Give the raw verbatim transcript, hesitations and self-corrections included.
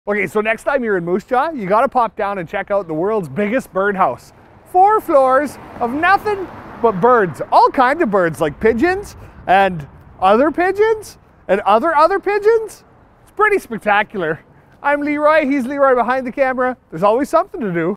Okay, so next time you're in Moose Jaw, you gotta pop down and check out the world's biggest birdhouse. Four floors of nothing but birds. All kinds of birds, like pigeons and other pigeons and other other pigeons. It's pretty spectacular. I'm Leroy, he's Leroy behind the camera. There's always something to do.